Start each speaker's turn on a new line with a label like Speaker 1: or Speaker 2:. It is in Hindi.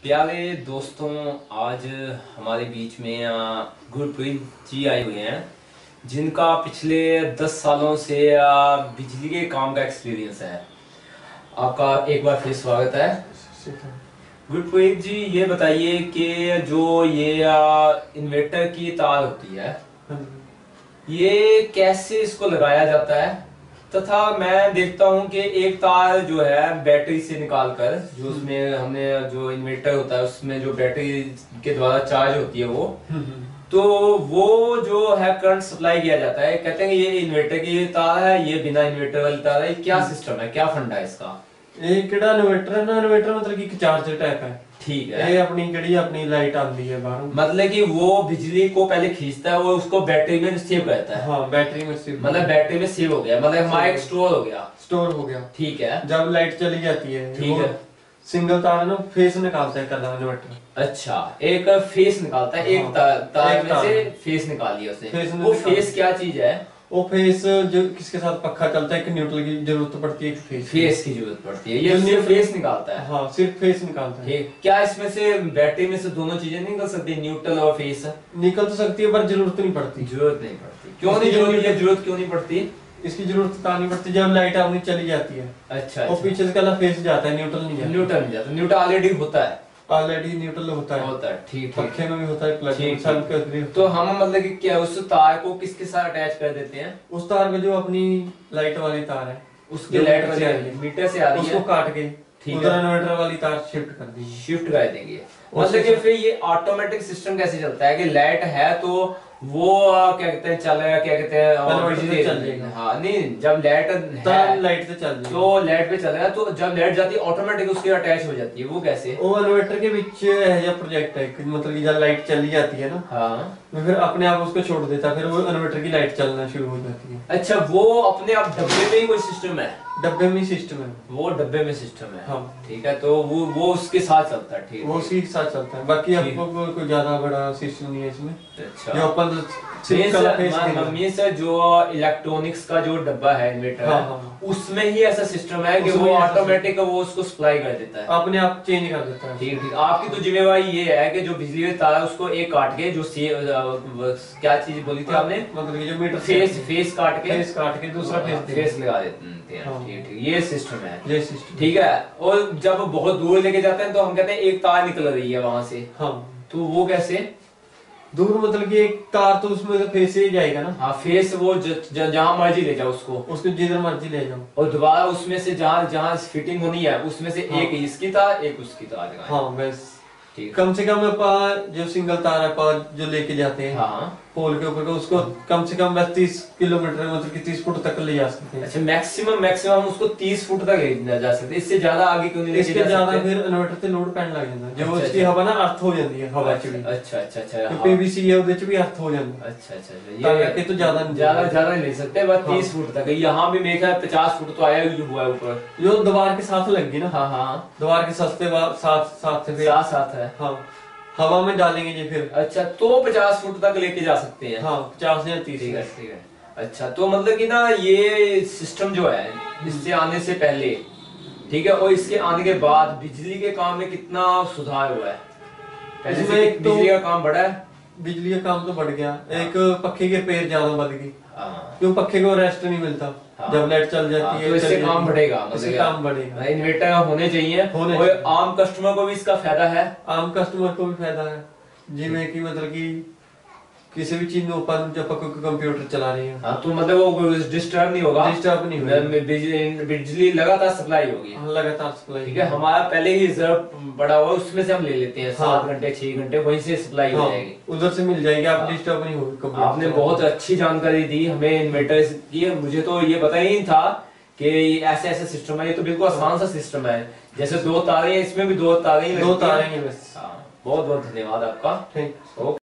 Speaker 1: प्यारे दोस्तों, आज हमारे बीच में गुरप्रीत जी आए हुए हैं जिनका पिछले 10 सालों से बिजली के काम का एक्सपीरियंस है। आपका एक बार फिर स्वागत है। गुरप्रीत जी, ये बताइए कि जो ये इन्वर्टर की तार होती है, ये कैसे इसको लगाया जाता है, तथा मैं देखता हूँ कि एक तार जो है बैटरी से निकालकर, जो उसमें हमने जो इन्वर्टर होता है उसमें जो बैटरी के द्वारा चार्ज होती है तो वो जो है करंट सप्लाई किया जाता है। कहते हैं ये इन्वर्टर की तार है, ये बिना इन्वर्टर वाली तार है। क्या सिस्टम है, क्या फंडा है इसका?
Speaker 2: एक किड़ा इन्वर्टर है ना, इन्वर्टर मतलब कि चार्जर टाइप है।
Speaker 1: ठीक है।
Speaker 2: ये अपनी कड़ी अपनी लाइट आती है बाहर,
Speaker 1: मतलब कि वो बिजली को पहले खींचता है, वो उसको बैटरी में सेव करता है।
Speaker 2: हाँ, बैटरी में सेव,
Speaker 1: मतलब बैटरी में सेव हो गया, मतलब हमारा एक स्टोर हो गया। ठीक है।
Speaker 2: जब लाइट चली जाती है,
Speaker 1: ठीक है,
Speaker 2: सिंगल तार ना फेस निकालता है कलर इन्वर्टर।
Speaker 1: अच्छा, एक फेस निकालता है। एक तार में से फेस निकाल दिया उसने। वो फेस क्या चीज है?
Speaker 2: वो फेस जो किसके साथ पक्का चलता है, एक न्यूट्रल की जरूरत पड़ती है,
Speaker 1: फेस की जरूरत पड़ती है। ये सिर्फ फेस निकालता है।
Speaker 2: हाँ, सिर्फ फेस निकालता है।
Speaker 1: क्या इसमें से बैटरी में से दोनों चीजें नहीं निकल सकती, न्यूट्रल और फेस?
Speaker 2: निकल तो सकती है पर जरूरत नहीं पड़ती।
Speaker 1: जरूरत नहीं पड़ती? क्यों नहीं जरूरत क्यों नहीं पड़ती?
Speaker 2: इसकी जरूरत नहीं पड़ती जब लाइट अपनी चली जाती है।
Speaker 1: अच्छा,
Speaker 2: वो पीछे से फेस जाता है, न्यूट्रल नहीं जाता।
Speaker 1: न्यूट्रल ऑलरेडी होता है।
Speaker 2: ऑलरेडी न्यूट्रल होता है। ठीक, पक्के में भी होता है, प्लग में सब के।
Speaker 1: तो हम मतलब कि क्या उस तार को किसके साथ अटैच कर देते हैं?
Speaker 2: उस तार में जो अपनी लाइट वाली तार है,
Speaker 1: उसके लाइट वाली मीटर से आ रही है,
Speaker 2: उसको काट के उधर इन्वर्टर वाली तार शिफ्ट कर देंगे।
Speaker 1: मतलब कि फिर ये ऑटोमेटिक सिस्टम कैसे चलता है कि लाइट है तो वो क्या कहते हैं चलेगा, क्या कहते हैं
Speaker 2: चल जाएगा।
Speaker 1: हाँ, नहीं, जब लाइट है
Speaker 2: लाइट से चल
Speaker 1: तो लाइट पे चलेगा, तो जब लाइट जाती है ऑटोमेटिक उसके अटैच हो जाती है। वो कैसे?
Speaker 2: वो इन्वर्टर के बीच है या प्रोजेक्ट है, मतलब कि जब लाइट चली जाती है ना,
Speaker 1: हाँ,
Speaker 2: तो फिर अपने आप उसको छोड़ देता है, फिर वो इन्वर्टर की लाइट चलना शुरू हो जाती है।
Speaker 1: अच्छा, वो अपने आप डब्बे में ही कोई सिस्टम है?
Speaker 2: डब्बे में सिस्टम है,
Speaker 1: वो डब्बे में सिस्टम है।
Speaker 2: हाँ, ठीक
Speaker 1: है। तो वो उसके साथ चलता है। ठीक,
Speaker 2: वो उसके साथ चलता है। बाकी आपको कोई ज्यादा बड़ा सिस्टम नहीं है इसमें।
Speaker 1: अच्छा,
Speaker 2: जो अपन
Speaker 1: मम्मी से जो इलेक्ट्रॉनिक्स का जो डब्बा है इन्वर्टर,
Speaker 2: हाँ,
Speaker 1: उसमें ही ऐसा सिस्टम है कि वो ऑटोमेटिक वो उसको सप्लाई कर देता है,
Speaker 2: अपने आप चेंज कर देता है।
Speaker 1: ठीक। आपकी तो जिम्मेवारी ये है कि जो बिजली का तार है उसको एक काट के, जो क्या चीज बोली थी आपने,
Speaker 2: मतलब कि जो मीटर
Speaker 1: फेस काट के
Speaker 2: दूसरा
Speaker 1: फेस लगा देते हैं। ठीक, ये सिस्टम है।
Speaker 2: ये सिस्टम, ठीक
Speaker 1: है। और जब बहुत दूर लेके जाते हैं तो हम कहते हैं एक तार निकल रही है वहां से।
Speaker 2: हाँ,
Speaker 1: तो वो कैसे
Speaker 2: दूर, मतलब कि एक तार तो उसमें तो फेस ही जाएगा ना।
Speaker 1: हाँ, फेस वो जहां मर्जी ले जाओ उसको
Speaker 2: जिधर मर्जी ले जाओ, और
Speaker 1: दोबारा उसमें से जहां फिटिंग होनी है उसमें से एक इसकी तार, एक उसकी तार लगाएं।
Speaker 2: हाँ, बस कम से कम जो सिंगल तार है जो लेके जाते हैं, हाँ, पोल के ऊपर का, उसको कम से कम 30 किलोमीटर, मतलब कि 30 फुट तक ले जा सकते हैं।
Speaker 1: अच्छा, मैक्सिमम उसको 30 फुट तक ले जा सकते हैं। इससे ज्यादा आगे क्यों नहीं ले जा सकते?
Speaker 2: इसके ज्यादा फिर इन्वर्टर से लोड पैन लग जाता है, जब उसकी हवा ना अर्थ हो जाती है, हवा च भी।
Speaker 1: अच्छा,
Speaker 2: पीवीसी है उधर च भी अर्थ हो जाता है।
Speaker 1: अच्छा, ये तो ज्यादा नहीं ले सकते, बस 30 फुट तक। यहाँ भी मेरे ख्याल 50 फुट तो आया हुआ है ऊपर,
Speaker 2: जो दीवार के साथ लगी ना।
Speaker 1: हाँ,
Speaker 2: दीवार के साथ है, हाँ, हवा में डालेंगे जी फिर। अच्छा,
Speaker 1: तो 50 फुट तक लेके जा सकते हैं।
Speaker 2: हाँ, 50 या 30।
Speaker 1: ठीक है। अच्छा, तो मतलब कि ना ये सिस्टम जो है इससे आने से पहले, ठीक है, और इसके आने के बाद बिजली के काम में कितना सुधार हुआ है?
Speaker 2: इसमें
Speaker 1: बिजली का काम बढ़ा है?
Speaker 2: बिजली का काम तो बढ़ गया। एक पक्खे की रिपेयर ज्यादा बढ़ गई, क्यों पक्खे को रेस्ट नहीं मिलता। जब लाइट चल जाती है
Speaker 1: तो इससे काम बढ़ेगा,
Speaker 2: काम बढ़ेगा।
Speaker 1: इन्वर्टर होने चाहिए, और आम कस्टमर को भी इसका फायदा है।
Speaker 2: आम कस्टमर को भी फायदा है, जिसमें कि मतलब कि किसी भी चीज में ऊपर जब कंप्यूटर चला रही है, हाँ,
Speaker 1: तो मतलब वो डिस्टर्ब नहीं होगा। बिजली लगातार सप्लाई होगी।
Speaker 2: लगातार सप्लाई,
Speaker 1: ठीक है। हमारा पहले ही रिजर्व पड़ा हुआ, उसमें से हम ले लेते हैं। 7 घंटे 6 घंटे वहीं से सप्लाई हो जाएगी,
Speaker 2: उधर से मिल जाएगी। आप डिस्टर्ब नहीं होगी।
Speaker 1: आपने बहुत अच्छी जानकारी दी हमें इन्वर्टर की। मुझे तो ये पता ही नहीं था कि ऐसे सिस्टम है। ये तो बिल्कुल आसान सा सिस्टम है, जैसे 2 तारे हैं, इसमें भी 2 तारे ही
Speaker 2: बस।
Speaker 1: बहुत बहुत धन्यवाद आपका।
Speaker 2: ठीक।